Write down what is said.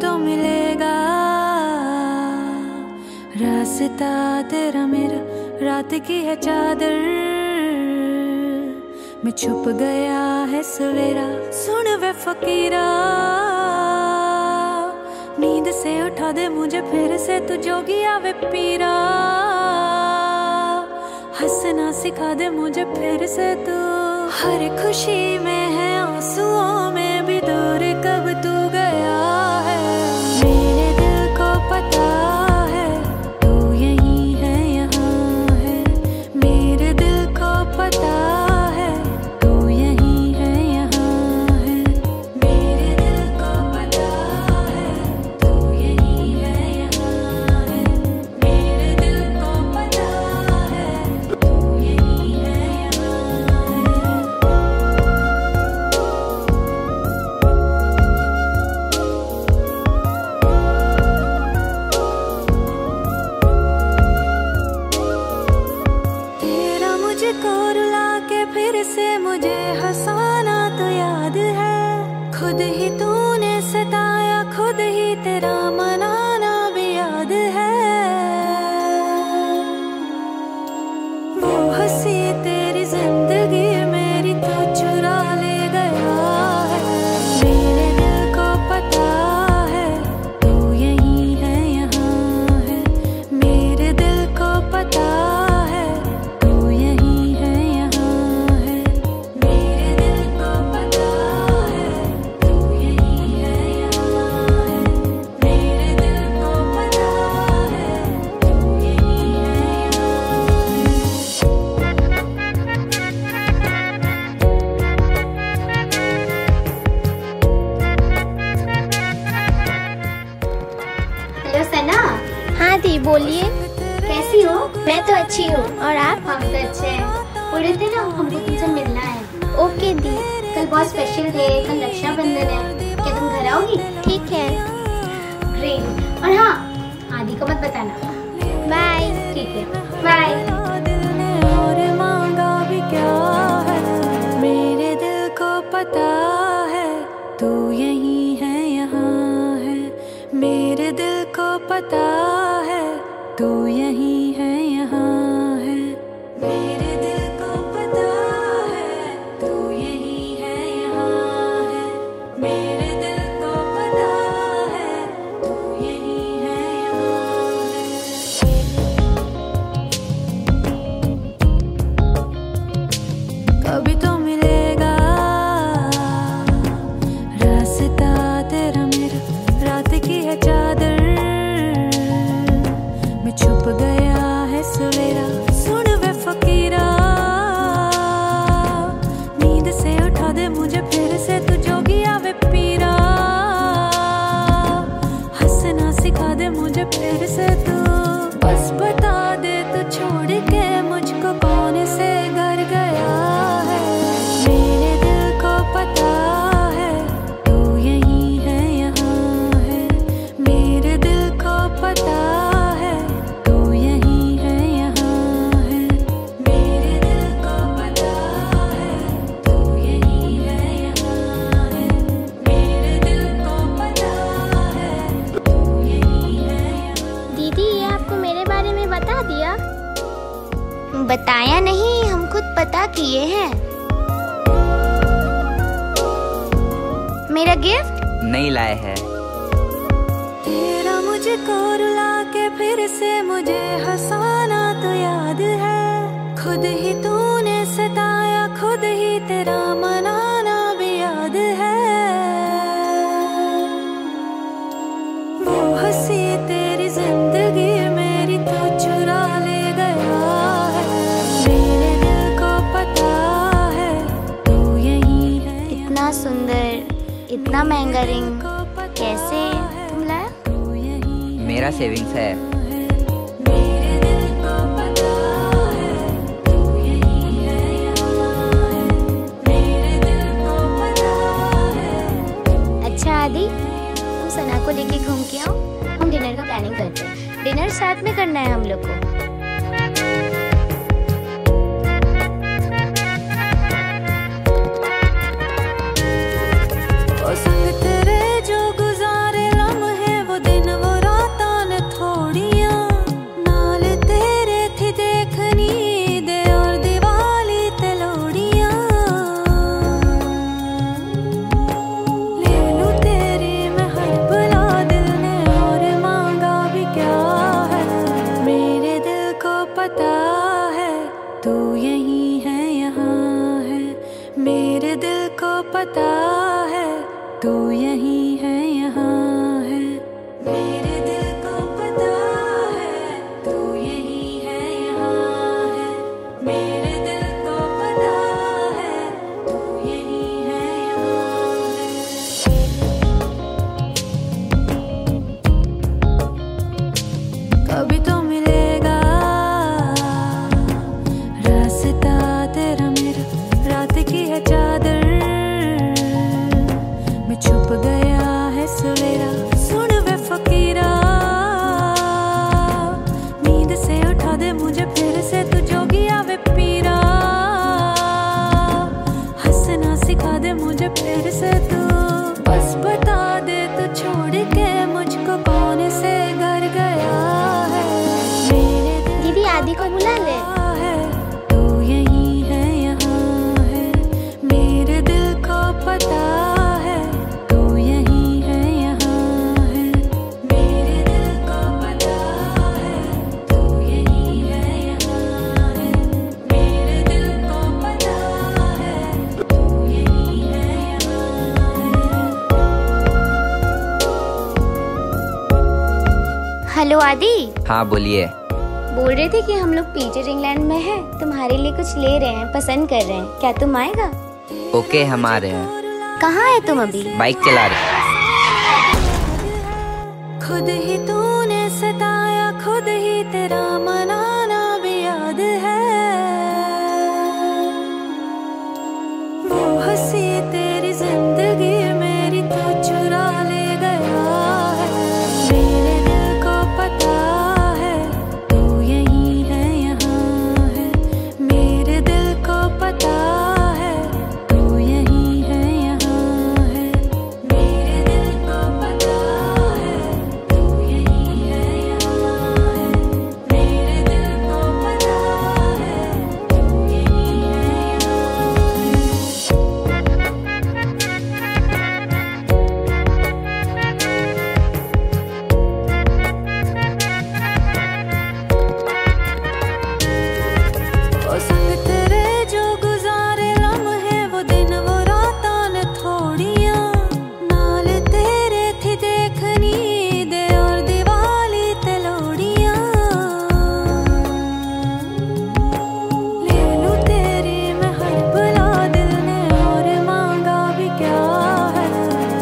तो मिलेगा रास्ता तेरा मेरा, रात की है चादर में छुप गया है सवेरा। सुन वे फकीरा, नींद से उठा दे मुझे फिर से, तू जोगिया वे पीरा। हंसना सिखा दे मुझे फिर से तू, हर खुशी में है आंसुओं में भी दूर कब तू गया है। मेरे दिल को पता है तू यहीं है, यहाँ है। मेरे दिल को पता है तू यहीं है, यहाँ है। मेरे दिल को पता है तू यहीं है, यहाँ है। मेरे दिल को पता है तू यहीं है, यहाँ है। तेरा मुझको रुला के फिर से मुझे हंसाना तो याद है। खुद ही तूने सताया, खुद ही तेरा मनाना भी याद है। वो हंसी तेरी जिंदगी मेरी तो चुरा ले गया है। मेरे दिल को पता है तू यहीं है, यहाँ है। मेरे दिल को पता है तू यहीं है, यहाँ है। मेरे दिल को पता है तू यहीं है, यहाँ है। मेरे दिल को पता है तू यहीं है, हेलो सना। हाँ दी बोलिए। कैसी हो? मैं तो अच्छी हूँ, और आप? हम तो अच्छे हैं। बोल रहे थे ना हमको तुमसे मिलना है। ओके दी। कल बहुत स्पेशल है, कल रक्षाबंधन है, क्या तुम घर आओगी? ठीक है, ग्रेट। और हाँ, आदि को मत बताना। बाय। ठीक है, बाय। दिल ने और मांगा भी क्या है। मेरे दिल को पता है तू यहीं है, यहाँ है। मेरे दिल को पता है तू यहीं है, यहाँ है। मेरे दिल को पता है तू यहीं है, यहाँ है। मेरे दिल को पता है तू यहीं है, यहाँ है। कभी तो मिलेगा रास्ता तेरा मेरा, रात की है चादर में छुप गया है सवेरा। सुन वे फकीरा, नींद से उठा दे मुझे फिर से, तू जोगिया वे पीरा। हंसना सिखा दे मुझे फिर से तू, बस बता दे तू छोड़ के मुझको कौन से घर गया है। मेरे दिल को पता है तू यहीं है, यहाँ है। मेरे दिल को पता है तू यहीं है, यहाँ है। मेरे दिल को पता है तू यहीं है, यहाँ है। मेरे दिल को पता है तू यहीं है, यहाँ। दीदी ये आपको मेरे बारे में बता दिया? बताया नहीं, हम खुद पता किए हैं। मेरा गिफ्ट नहीं लाए हैं। तेरा मुझको रुला के फिर से मुझे हंसाना तो याद है। खुद ही तूने सताया, खुद ही तेरा मनाना भी याद है। वो हंसी तेरी जिंदगी मेरी तो चुरा ले गया है। मेरे दिल को पता है तू यहीं है, इतना सुंदर, इतना महंगा रिंग कैसे तुम लाया? तू यहीं है, मेरा सेविंग्स है। मेरे दिल को पता है तू यहीं है, यहाँ है। मेरे दिल को पता है। अच्छा आदि, तुम सना को लेके घूम के आओ, हम डिनर का प्लानिंग करते हैं। डिनर साथ में करना है हम लोग को। ओ संग तेरे जो गुजारे लम्हे पता है तू यहीं है, यहाँ है। मेरे दिल को पता है तू यहीं है, यहाँ है। मेरे दिल को पता है तू यहीं है, यहाँ है। मेरे दिल को पता है तू यहीं है, यहाँ है। कभी तो मिलेगा रास्ता तेरा मेरा, रात की है चादर में छुप गया है सवेरा। सुन वे फकीरा, नींद से उठा दे मुझे फिर से, तू जोगी आवे पीरा। हंसना सिखा दे मुझे फिर से तू, बस बता दे तू छोड़ के मुझको कौन से घर गया है। दीदी आदि को बुला ले। तू यहीं है, यहाँ है। मेरे दिल को पता है तू यहीं है, यहाँ है। मेरे दिल को पता है तू यहीं है, यहाँ है। मेरे दिल को पता है तू यहीं है, यहाँ है। हेलो आदि। हाँ बोलिए। बोल रहे थे कि हम लोग पीटर इंग्लैंड में हैं, तुम्हारे लिए कुछ ले रहे हैं, पसंद कर रहे हैं, क्या तुम आएगा? ओके हम आ रहे हैं। कहाँ है तुम अभी? बाइक चला रहे हैं। खुद ही तूने सताया, खुद ही तेरा